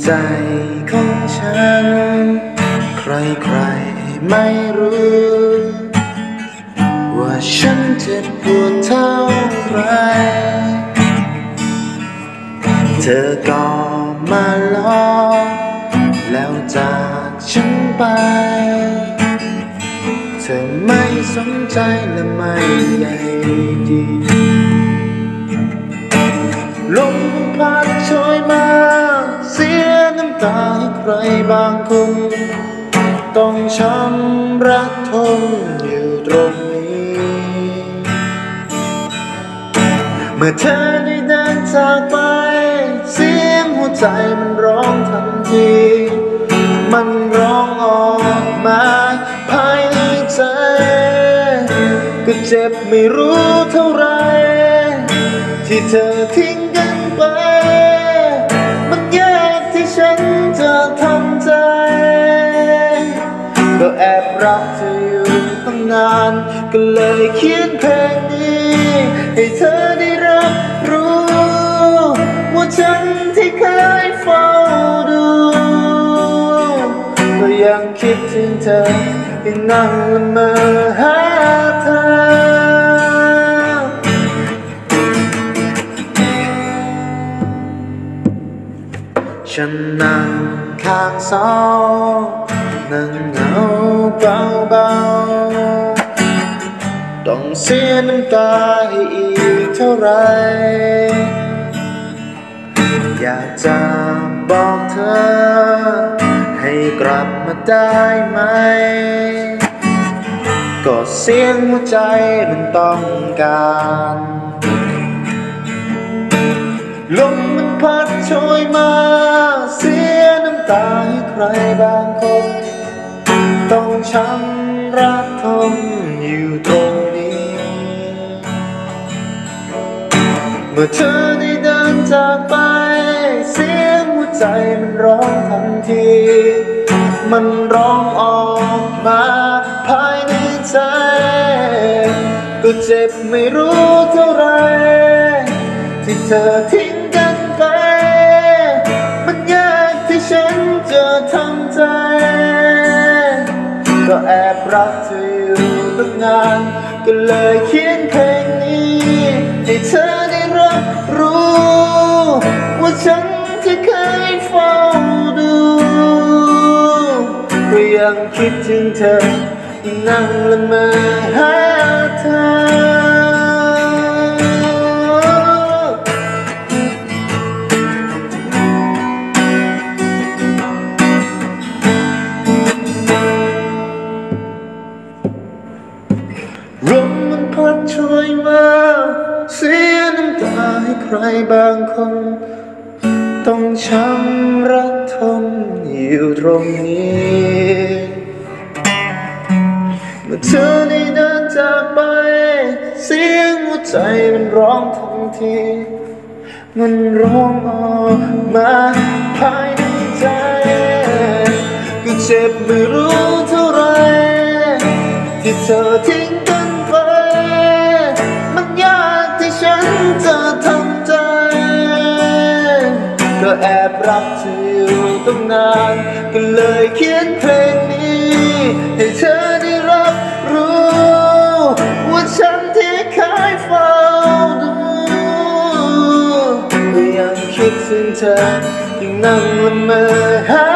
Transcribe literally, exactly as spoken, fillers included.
ใจของฉันใครๆไม่รู้ว่าฉันเจ็บปวดเท่าไรเธอก็มาหลอกแล้วจากฉันไปเธอไม่สนใจและไม่ใยดีลมพัดโชยมาเสียน้ำตาให้ใครบางคนต้องช้ำรักทนอยู่ตรงนี้เมื่อเธอได้เดินจากไปเสียงหัวใจมันร้องทันทีมันร้องออกมาภายในใจก็เจ็บไม่รู้เท่าไรที่เธอทิ้งกันไปมันยากที่ฉันจะทำใจก็แอบรักเธออยู่ตั้งนานก็เลยเขียนเพลงนี้ให้เธอได้รับรู้ว่าฉันที่เคยเฝ้าดูก็ยังคิดถึงเธอยังนั่งละเมอหาเธอฉันนั่งข้างเสานั่งเหงาเบาๆต้องเสียน้ำตาให้อีกเท่าไรอยากจะบอกเธอให้กลับมาได้ไหมก็เสียงหัวใจมันต้องการลมมันพัดโชยมาเสียน้ำตาให้ใครบางคนต้องช้ำรักทนอยู่ตรงนี้เมื่อเธอได้เดินจากไปเสียงหัวใจมันร้องทันทีมันร้องออกมาภายในใจก็เจ็บไม่รู้เท่าไรที่เธอทิ้งกันไปมันยากที่ฉันจะทำใจก็แอบรักเธออยู่ตั้งนานก็เลยเขียนเพลงนี้ให้เธอได้รับรู้ว่าฉันที่เคยเฝ้าดูก็ยังคิดถึงเธอนั่งละเมอหาเธอลมมันพัดโชยมาเสียน้ำตาให้ใครบางคนต้องช้ำรักทนอยู่ตรงนี้เมื่อเธอได้เดินจากไปเสียงหัวใจมันร้องทันทีมันร้องออกมาภายในใจก็เจ็บไม่รู้เท่าไรที่เธอทิ้งกันไปมันยากที่ฉันจะทำใจก็แอบรักเธออยู่ตั้งนานก็เลยเขียนเพลงนี้ให้เธอได้รับรู้ว่าฉันที่เคยเฝ้าดูก็ยังคิดถึงเธอยังนั่งละเมอหา